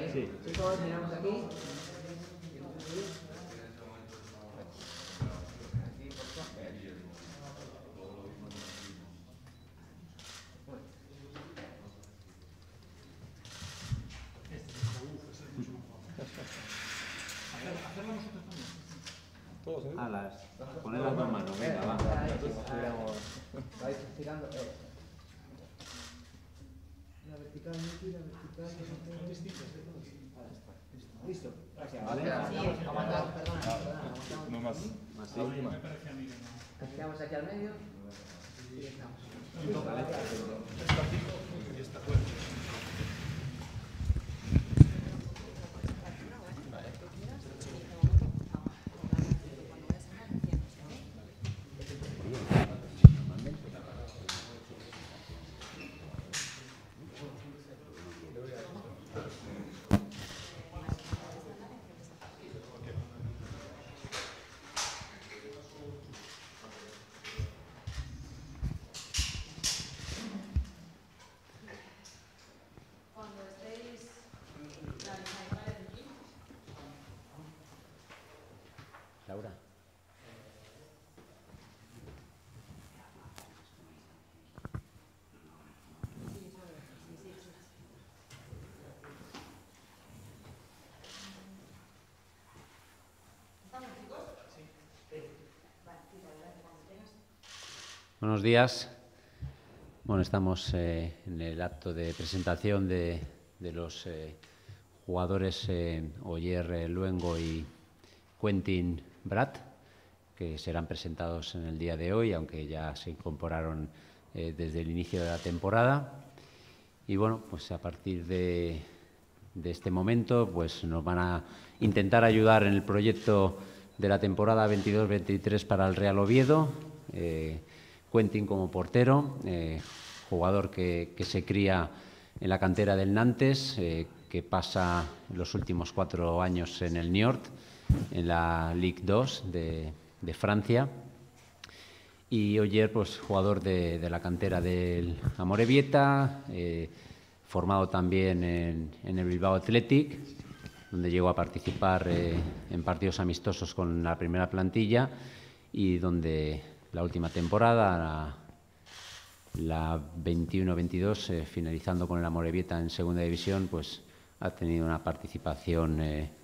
Sí. Chicos, miramos aquí. Poner las dos manos, venga, va. Vais estirando. La vertical, la vertical. Listo. Gracias. ¿Vale? Aguantad, perdona. No más. Más sí. Miramos aquí al medio. Y estamos. Laura. Buenos días. Bueno, estamos en el acto de presentación de los jugadores Oyer Luengo y Quentin Brad, que serán presentados en el día de hoy, aunque ya se incorporaron desde el inicio de la temporada. Y bueno, pues a partir de este momento pues nos van a intentar ayudar en el proyecto de la temporada 22-23 para el Real Oviedo. Quentin como portero, jugador que se cría en la cantera del Nantes, que pasa los últimos 4 años en el Niort, en la Ligue 2 de Francia. Y Oyer, pues jugador de la cantera del Amorebieta, formado también en el Bilbao Athletic, donde llegó a participar en partidos amistosos con la primera plantilla y donde la última temporada, la 21-22, finalizando con el Amorebieta en segunda división, pues ha tenido una participación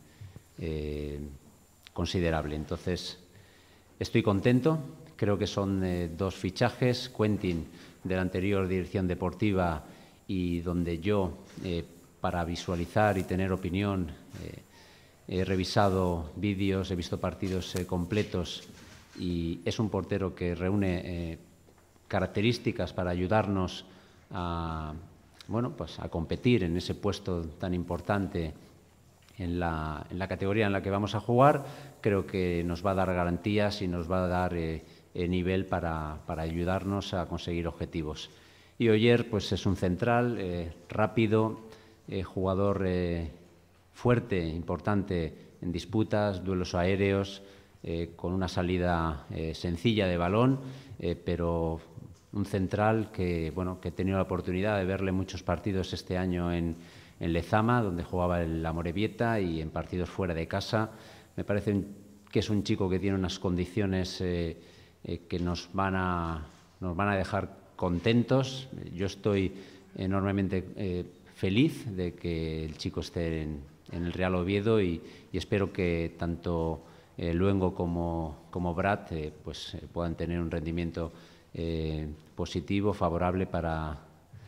considerable. Entonces, estoy contento. Creo que son 2 fichajes. Quentin, de la anterior dirección deportiva, y donde yo, para visualizar y tener opinión, he revisado vídeos, he visto partidos completos, y es un portero que reúne características para ayudarnos a competir en ese puesto tan importante en la categoría en la que vamos a jugar. Creo que nos va a dar garantías y nos va a dar nivel para ayudarnos a conseguir objetivos. Y Oyer, pues es un central rápido, jugador fuerte, importante en disputas, duelos aéreos, con una salida sencilla de balón, pero un central que he tenido la oportunidad de verle muchos partidos este año en Lezama, donde jugaba el Amorebieta, y en partidos fuera de casa. Me parece que es un chico que tiene unas condiciones que nos van a dejar contentos. Yo estoy enormemente feliz de que el chico esté en el Real Oviedo, y espero que tanto Luengo como Brad puedan tener un rendimiento positivo, favorable para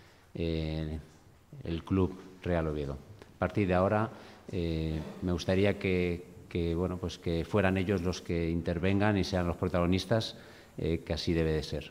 el club Real Oviedo. A partir de ahora me gustaría que fueran ellos los que intervengan y sean los protagonistas, que así debe de ser.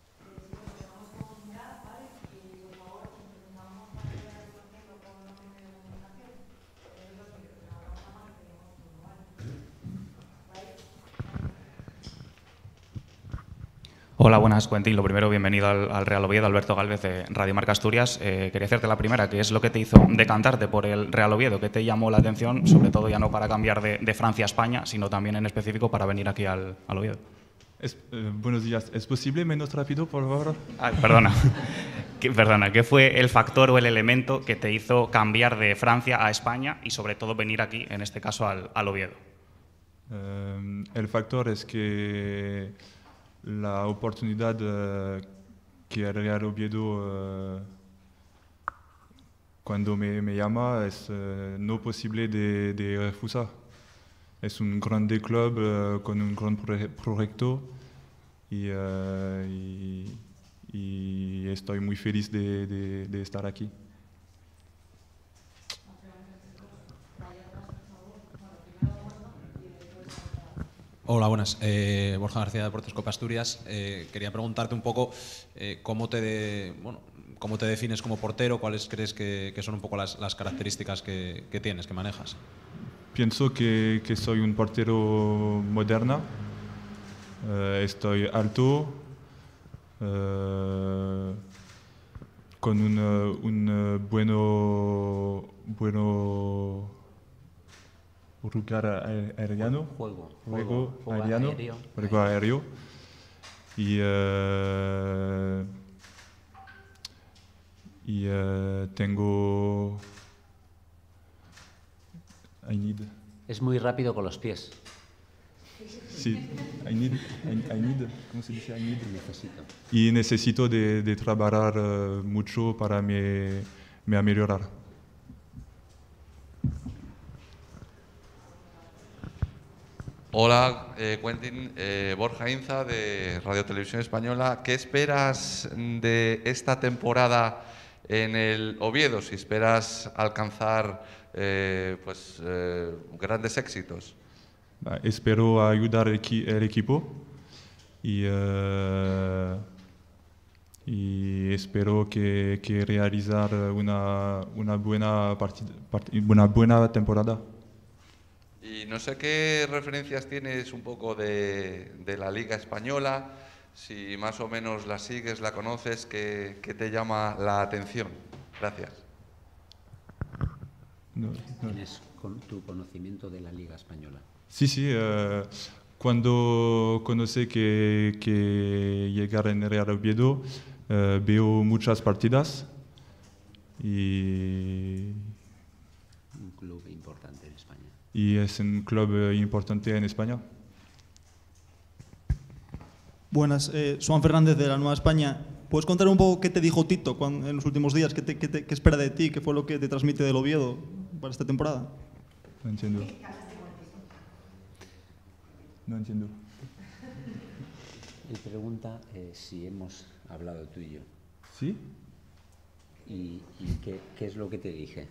Hola, buenas, Quentin. Lo primero, bienvenido al Real Oviedo. Alberto Gálvez, de Radio Marca Asturias. Quería hacerte la primera, ¿qué es lo que te hizo decantarte por el Real Oviedo? ¿Qué te llamó la atención, sobre todo ya no para cambiar de Francia a España, sino también en específico para venir aquí al Oviedo? Buenos días. ¿Es posible menos rápido, por favor? Perdona. Perdona, ¿qué fue el factor o el elemento que te hizo cambiar de Francia a España y sobre todo venir aquí, en este caso al Oviedo? El factor es que la oportunidad que el Real Oviedo cuando me llama es no posible de refusar. Es un grande club con un gran proyecto y estoy muy feliz de estar aquí. Hola, buenas. Borja García, Deportes Copa Asturias. Quería preguntarte un poco cómo te defines como portero, cuáles crees que son un poco las características que tienes, que manejas. Pienso que soy un portero moderno. Estoy alto, con un bueno lugar aéreo, juego aéreo. Y tengo... Es muy rápido con los pies. Sí, ¿cómo se dice? Necesito. Y necesito de trabajar mucho para me mejorar. Hola, Quentin, Borja Inza de Radio Televisión Española. ¿Qué esperas de esta temporada en el Oviedo? Si esperas alcanzar grandes éxitos. Espero ayudar el equipo y espero que realizar una buena temporada. Y no sé qué referencias tienes un poco de la Liga Española, si más o menos la sigues, la conoces, ¿qué te llama la atención? Gracias. ¿Tienes tu conocimiento de la Liga Española? Sí. Cuando conocí que llegar en Real Oviedo, veo muchas partidas y... Un club importante en España. Y es un club importante en España. Buenas, Juan Fernández de La Nueva España. ¿Puedes contar un poco qué te dijo Tito en los últimos días? ¿Qué espera de ti? ¿Qué fue lo que te transmite del Oviedo para esta temporada? No entiendo. Él pregunta si hemos hablado tú y yo. ¿Sí? ¿Y qué es lo que te dije?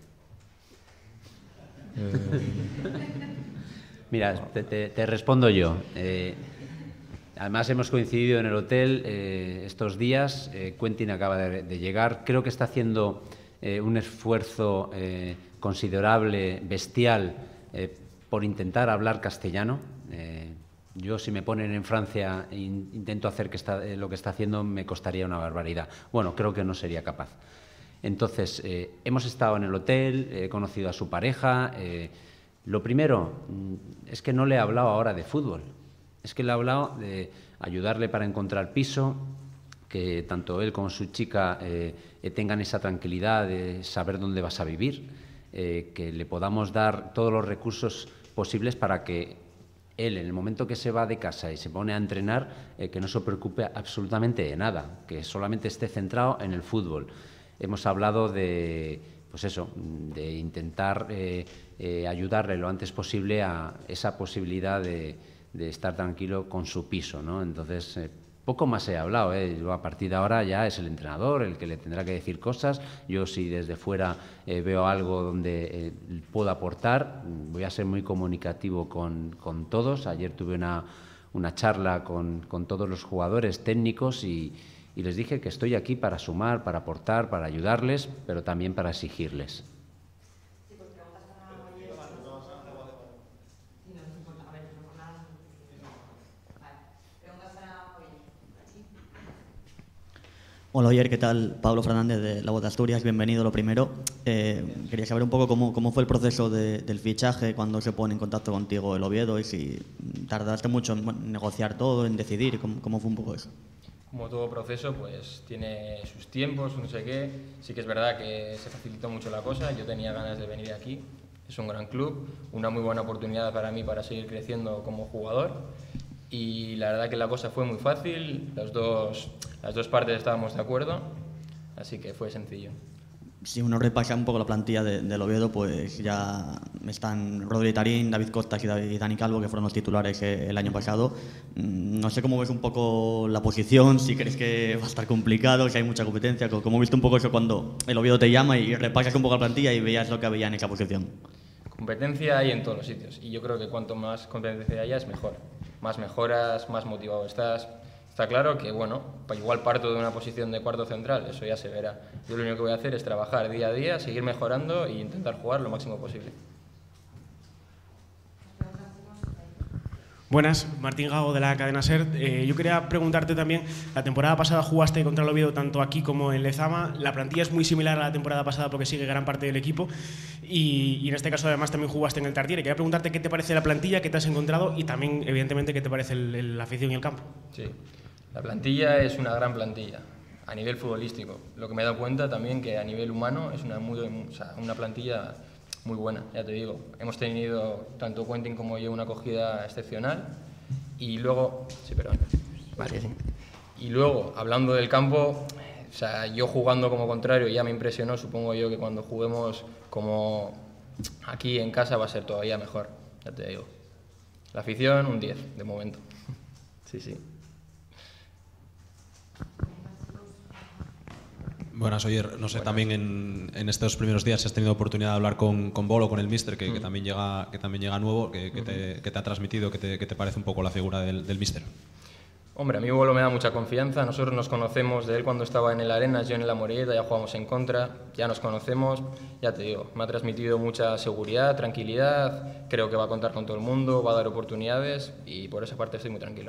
Mira, te respondo yo. Además hemos coincidido en el hotel estos días. Quentin acaba de llegar. Creo que está haciendo un esfuerzo considerable, bestial, por intentar hablar castellano. Yo, si me ponen en Francia e intento hacer lo que está haciendo, me costaría una barbaridad. Bueno, creo que no sería capaz. Entonces, hemos estado en el hotel, he conocido a su pareja. Lo primero es que no le he hablado ahora de fútbol. Es que le he hablado de ayudarle para encontrar piso, que tanto él como su chica tengan esa tranquilidad de saber dónde vas a vivir, que le podamos dar todos los recursos posibles para que él, en el momento que se va de casa y se pone a entrenar, que no se preocupe absolutamente de nada, que solamente esté centrado en el fútbol. Hemos hablado de, pues eso, de intentar ayudarle lo antes posible a esa posibilidad de estar tranquilo con su piso, ¿no? Entonces, poco más he hablado, Yo, a partir de ahora ya es el entrenador el que le tendrá que decir cosas. Yo, si desde fuera veo algo donde puedo aportar, voy a ser muy comunicativo con todos. Ayer tuve una charla con todos los jugadores técnicos y les dije que estoy aquí para sumar, para aportar, para ayudarles, pero también para exigirles. Hola, Oyer, ¿qué tal? Pablo Fernández de La Voz de Asturias, bienvenido. Lo primero, quería saber un poco cómo fue el proceso del fichaje, cuando se pone en contacto contigo el Oviedo y si tardaste mucho en negociar todo, en decidir, ¿cómo fue un poco eso? como todo proceso, pues tiene sus tiempos, no sé qué. Sí que es verdad que se facilitó mucho la cosa, yo tenía ganas de venir aquí. Es un gran club, una muy buena oportunidad para mí para seguir creciendo como jugador. Y la verdad que la cosa fue muy fácil, las dos partes estábamos de acuerdo, así que fue sencillo. Si uno repasa un poco la plantilla del Oviedo, pues ya están Rodri Tarín, David Costas y Dani Calvo, que fueron los titulares el año pasado. No sé cómo ves un poco la posición, si crees que va a estar complicado, si hay mucha competencia. ¿Cómo viste un poco eso cuando el Oviedo te llama y repasas un poco la plantilla y veías lo que había en esa posición? Competencia hay en todos los sitios y yo creo que cuanto más competencia haya es mejor. Más mejoras, más motivado estás. Está claro que, bueno, igual parto de una posición de cuarto central, eso ya se verá. Yo lo único que voy a hacer es trabajar día a día, seguir mejorando e intentar jugar lo máximo posible. Buenas, Martín Gago de la cadena SER. Yo quería preguntarte también, la temporada pasada jugaste contra el Oviedo tanto aquí como en Lezama. La plantilla es muy similar a la temporada pasada porque sigue gran parte del equipo y en este caso además también jugaste en el Tartiere. Quería preguntarte qué te parece la plantilla, qué te has encontrado y también evidentemente qué te parece la afición y el campo. Sí, la plantilla es una gran plantilla a nivel futbolístico. Lo que me he dado cuenta también que a nivel humano es una plantilla muy buena, ya te digo. Hemos tenido, tanto Quentin como yo, una acogida excepcional. Y luego, Y luego, hablando del campo, yo jugando como contrario ya me impresionó. Supongo yo que cuando juguemos como aquí en casa va a ser todavía mejor, ya te digo. La afición, un 10, de momento. Sí, sí. Buenas, Oyer. No sé, también en estos primeros días si has tenido oportunidad de hablar con Bolo, con el míster, que también llega nuevo, que te ha transmitido, que te parece un poco la figura del míster. Hombre, a mí Bolo me da mucha confianza. Nosotros nos conocemos de él cuando estaba en el Arenas, yo en la Morelleta, ya jugamos en contra, ya nos conocemos. Ya te digo, me ha transmitido mucha seguridad, tranquilidad. Creo que va a contar con todo el mundo, va a dar oportunidades y por esa parte estoy muy tranquilo.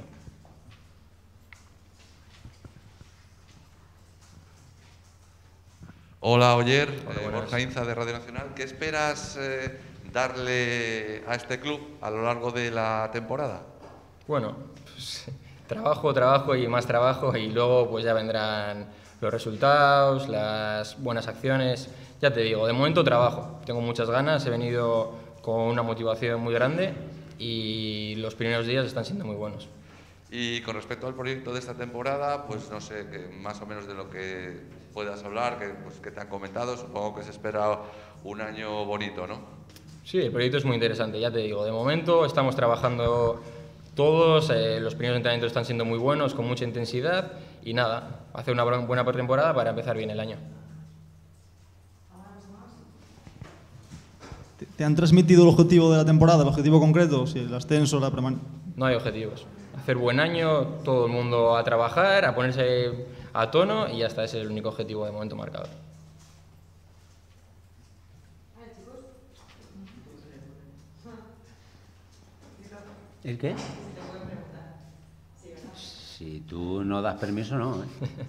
Hola, Oyer. Borja Inza de Radio Nacional. ¿Qué esperas darle a este club a lo largo de la temporada? Bueno, pues, trabajo y más trabajo y luego pues ya vendrán los resultados, las buenas acciones. Ya te digo, de momento trabajo. Tengo muchas ganas, he venido con una motivación muy grande y los primeros días están siendo muy buenos. Y con respecto al proyecto de esta temporada, pues no sé, que más o menos de lo que puedas hablar, que te han comentado, supongo que se espera un año bonito, ¿no? Sí, el proyecto es muy interesante, ya te digo. De momento estamos trabajando todos, los primeros entrenamientos están siendo muy buenos, con mucha intensidad y nada, hacer una buena pretemporada para empezar bien el año. ¿Te han transmitido el objetivo de la temporada, el objetivo concreto, si el ascenso, la permanencia? No hay objetivos. Hacer buen año, todo el mundo a trabajar, a ponerse a tono y ya está, ese es el único objetivo de momento marcado. ¿El qué? Si tú no das permiso, no.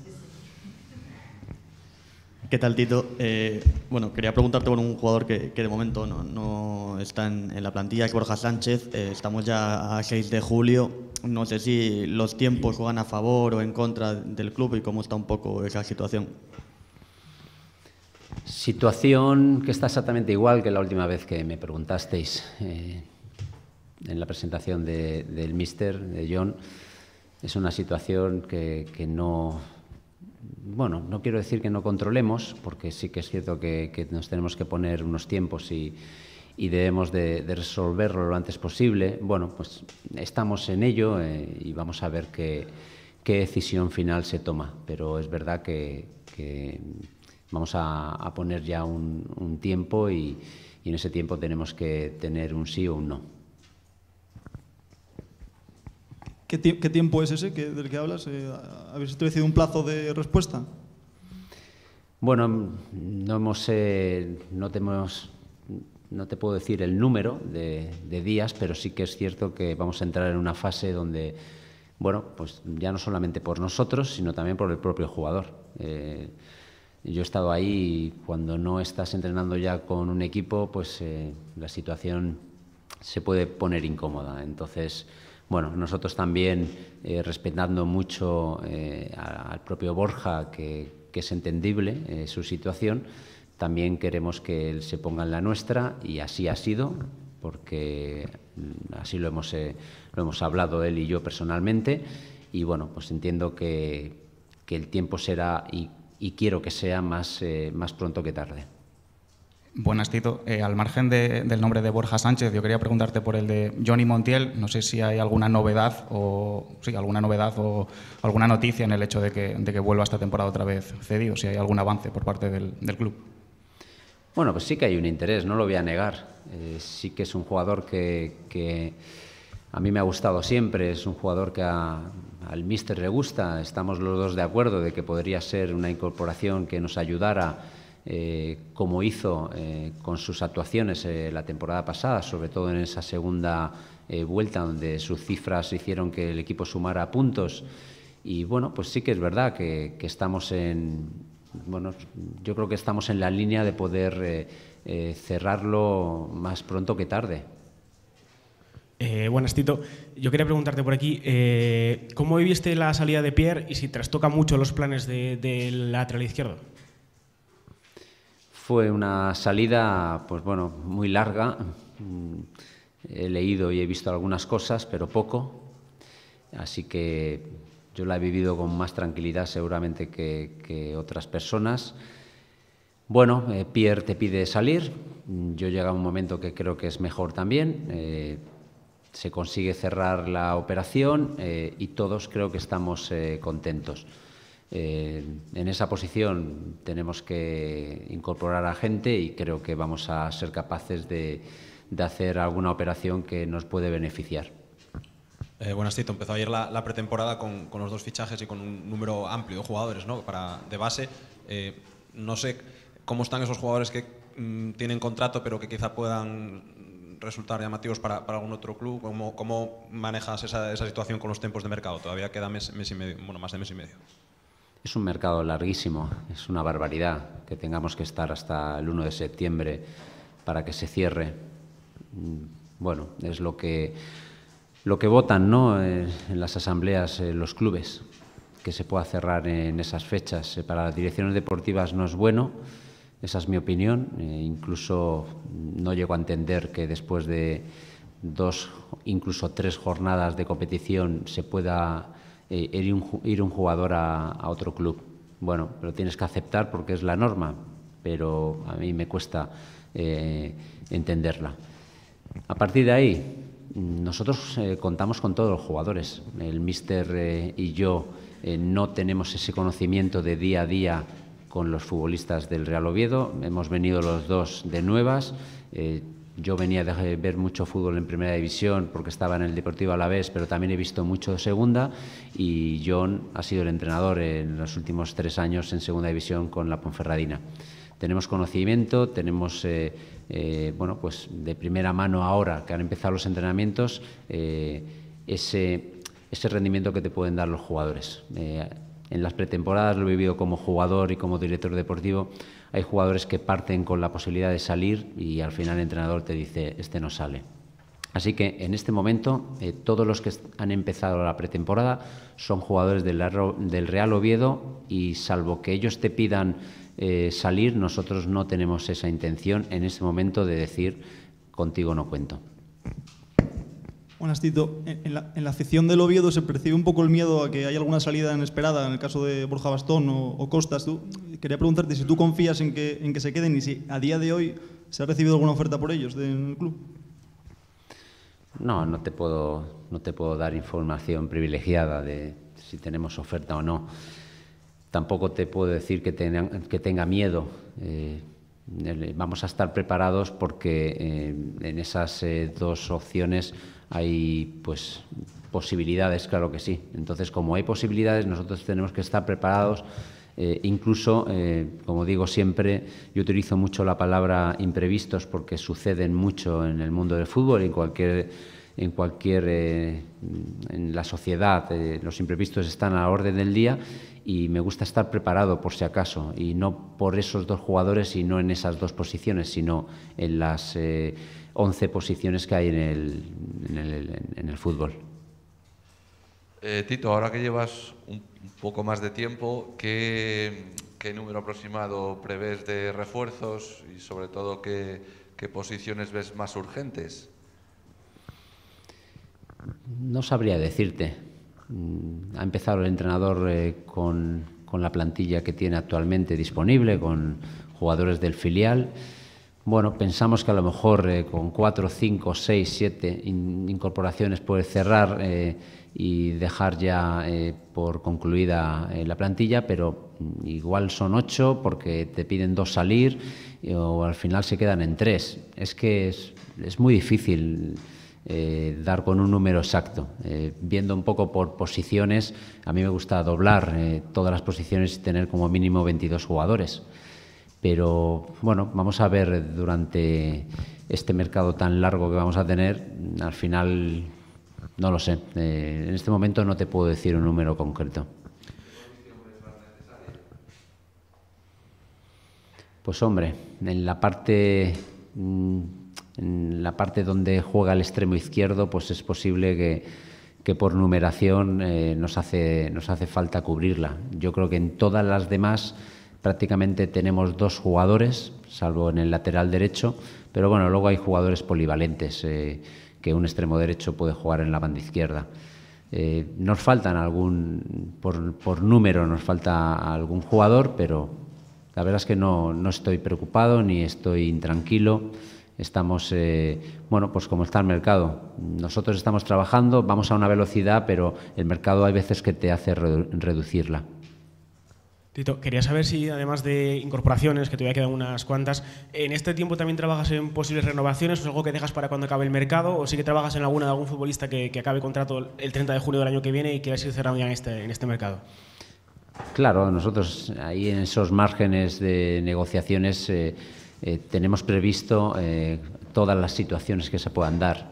¿Qué tal, Tito? Bueno, quería preguntarte por un jugador que de momento no está en la plantilla, es Borja Sánchez. Estamos ya a 6 de julio. No sé si los tiempos juegan a favor o en contra del club y cómo está un poco esa situación. Situación que está exactamente igual que la última vez que me preguntasteis en la presentación del míster, de John. Es una situación que no... Bueno, no quiero decir que no controlemos, porque sí que es cierto que nos tenemos que poner unos tiempos y debemos de resolverlo lo antes posible. Bueno, pues estamos en ello y vamos a ver qué decisión final se toma. Pero es verdad que vamos a poner ya un tiempo y en ese tiempo tenemos que tener un sí o un no. ¿Qué tiempo es ese del que hablas? ¿Habéis establecido un plazo de respuesta? Bueno, no te puedo decir el número de días, pero sí que es cierto que vamos a entrar en una fase donde, bueno, pues ya no solamente por nosotros, sino también por el propio jugador. Yo he estado ahí y cuando no estás entrenando ya con un equipo, pues la situación se puede poner incómoda. Entonces, bueno, nosotros también, respetando mucho al propio Borja, que es entendible su situación, también queremos que él se ponga en la nuestra, y así ha sido, porque así lo hemos hablado él y yo personalmente, y bueno, pues entiendo que el tiempo será, y quiero que sea más pronto que tarde. Buenas, Tito. Al margen del nombre de Borja Sánchez, yo quería preguntarte por el de Johnny Montiel. No sé si hay alguna novedad o alguna noticia en el hecho de que vuelva esta temporada otra vez cedido, si hay algún avance por parte del club. Bueno, pues sí que hay un interés, no lo voy a negar. Sí que es un jugador que a mí me ha gustado siempre, es un jugador que al míster le gusta. Estamos los dos de acuerdo de que podría ser una incorporación que nos ayudara, como hizo con sus actuaciones la temporada pasada, sobre todo en esa segunda vuelta, donde sus cifras hicieron que el equipo sumara puntos. Y bueno, pues sí que es verdad que estamos yo creo que estamos en la línea de poder cerrarlo más pronto que tarde. Buenas, Tito. Yo quería preguntarte por aquí, ¿cómo viviste la salida de Pierre y si trastoca mucho los planes del lateral izquierdo? Fue una salida, pues bueno, muy larga. He leído y he visto algunas cosas, pero poco. Así que yo la he vivido con más tranquilidad seguramente que otras personas. Bueno, Pierre te pide salir. Yo llega un momento que creo que es mejor también. Se consigue cerrar la operación y todos creo que estamos contentos. En esa posición tenemos que incorporar a gente y creo que vamos a ser capaces de hacer alguna operación que nos puede beneficiar. Buenas, Tito. Empezó ayer la pretemporada con los dos fichajes y con un número amplio de jugadores, ¿no? De base. No sé cómo están esos jugadores que tienen contrato pero que quizá puedan resultar llamativos para algún otro club. ¿Cómo manejas esa situación con los tiempos de mercado? Todavía queda mes y medio, bueno, más de mes y medio. Es un mercado larguísimo, es una barbaridad que tengamos que estar hasta el 1 de septiembre para que se cierre. Bueno, es lo que votan, ¿no?, en las asambleas los clubes, que se pueda cerrar en esas fechas. Para las direcciones deportivas no es bueno, esa es mi opinión. Incluso no llego a entender que después de 2, incluso 3 jornadas de competición se pueda ir un jugador a otro club. Bueno, pero tienes que aceptar porque es la norma, pero a mí me cuesta entenderla. A partir de ahí, nosotros contamos con todos los jugadores. El míster y yo no tenemos ese conocimiento de día a día con los futbolistas del Real Oviedo. Hemos venido los dos de nuevas. Yo venía de ver mucho fútbol en Primera División porque estaba en el Deportivo Alavés, pero también he visto mucho de Segunda, y John ha sido el entrenador en los últimos 3 años en Segunda División con la Ponferradina. Tenemos conocimiento, tenemos bueno, pues de primera mano ahora que han empezado los entrenamientos, ese rendimiento que te pueden dar los jugadores. En las pretemporadas lo he vivido como jugador y como director deportivo. Hay jugadores que parten con la posibilidad de salir y al final el entrenador te dice, este no sale. Así que en este momento todos los que han empezado la pretemporada son jugadores del Real Oviedo, y salvo que ellos te pidan salir, nosotros no tenemos esa intención en este momento de decir, contigo no cuento. Buenas, Tito. En la afición del Oviedo se percibe un poco el miedo a que haya alguna salida inesperada en el caso de Borja Bastón o Costas. Quería preguntarte si tú confías en que se queden y si a día de hoy se ha recibido alguna oferta por ellos del club. No te puedo dar información privilegiada de si tenemos oferta o no. Tampoco te puedo decir que tenga miedo. Vamos a estar preparados porque en esas 2 opciones hay pues posibilidades, claro que sí. Entonces, como hay posibilidades, nosotros tenemos que estar preparados. Incluso, como digo siempre, yo utilizo mucho la palabra imprevistos porque suceden mucho en el mundo del fútbol y en la sociedad. Los imprevistos están a la orden del día y me gusta estar preparado por si acaso, y no por esos 2 jugadores y no en esas 2 posiciones, sino en las 11 posiciones que hay en el fútbol. Tito, ahora que llevas un poco más de tiempo, ¿qué número aproximado prevés de refuerzos y sobre todo qué posiciones ves más urgentes? No sabría decirte. Ha empezado el entrenador con la plantilla que tiene actualmente disponible, con jugadores del filial. Bueno, pensamos que a lo mejor con 4, 5, 6, 7 incorporaciones puede cerrar y dejar ya por concluida la plantilla, pero igual son 8 porque te piden 2 salir o al final se quedan en 3. Es que es muy difícil dar con un número exacto. Viendo un poco por posiciones, a mí me gusta doblar todas las posiciones y tener como mínimo 22 jugadores. Pero bueno, vamos a ver durante este mercado tan largo que vamos a tener, al final no lo sé. En este momento no te puedo decir un número concreto. Pues hombre, en la parte donde juega el extremo izquierdo, pues es posible que por numeración nos hace falta cubrirla. Yo creo que en todas las demás prácticamente tenemos 2 jugadores, salvo en el lateral derecho, pero bueno, luego hay jugadores polivalentes que un extremo derecho puede jugar en la banda izquierda. Nos faltan por número nos falta algún jugador, pero la verdad es que no estoy preocupado ni estoy intranquilo. Estamos, bueno, pues como está el mercado. Nosotros estamos trabajando, vamos a una velocidad, pero el mercado hay veces que te hace reducirla. Tito, quería saber si, además de incorporaciones, que todavía quedan unas cuantas, ¿en este tiempo también trabajas en posibles renovaciones o es algo que dejas para cuando acabe el mercado? ¿O sí que trabajas en alguna de algún futbolista que acabe contrato el 30 de junio del año que viene y quieras ir cerrando ya en este mercado? Claro, nosotros ahí en esos márgenes de negociaciones tenemos previsto todas las situaciones que se puedan dar.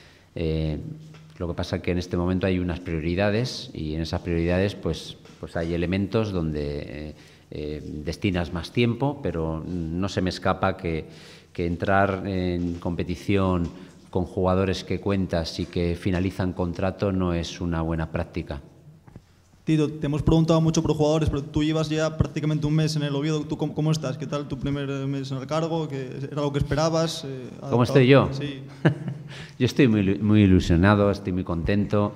Lo que pasa es que en este momento hay unas prioridades y en esas prioridades pues hay elementos donde destinas más tiempo, pero no se me escapa que entrar en competición con jugadores que cuentas y que finalizan contrato no es una buena práctica. Tito, te hemos preguntado mucho por jugadores, pero tú llevas ya prácticamente un mes en el Oviedo. ¿Tú cómo estás? ¿Qué tal tu primer mes en el cargo? ¿Era lo que esperabas? ¿Cómo estoy yo? Sí. Yo estoy muy ilusionado, estoy muy contento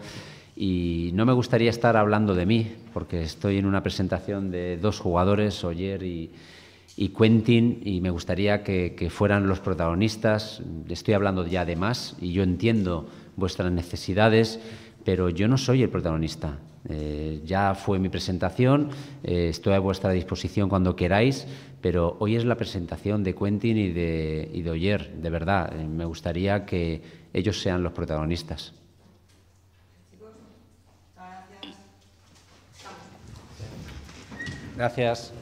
y no me gustaría estar hablando de mí, porque estoy en una presentación de 2 jugadores, Oyer y Quentin, y me gustaría que fueran los protagonistas. Estoy hablando ya de más y yo entiendo vuestras necesidades, pero yo no soy el protagonista. Ya fue mi presentación, estoy a vuestra disposición cuando queráis, pero hoy es la presentación de Quentin y de Oyer. De verdad, me gustaría que ellos sean los protagonistas. Gracias.